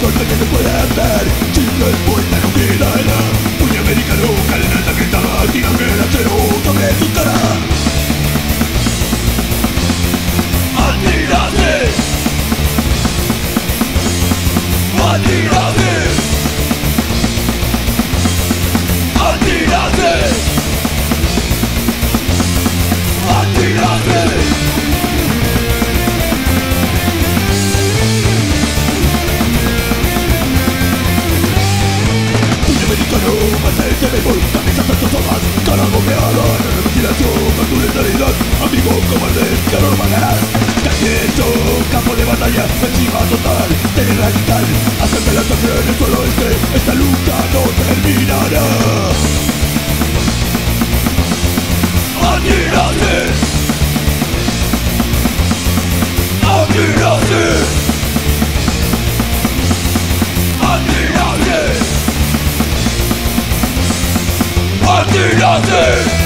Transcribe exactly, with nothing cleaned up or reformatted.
cosa que se puede hacer. Chile, puerta, no queda nada. Puño americano, cadena tarjeta, tirame el acero sobre tu cara. ¡Atírate! ¡Atírate! ¡Atírate! ¡Atírate! Americano, mantente béisbol, camisas tantas tomas, cara golpeada, no ventilación, con letalidad, amigo cobarde, que no lo pagarás. Caliento, campo de batalla, encima total, de radical, hasta que la sangre en el suelo esté, esta lucha no terminará. ¡Atírate! ¡Atírate! ¡Atírate! ¡Atírate!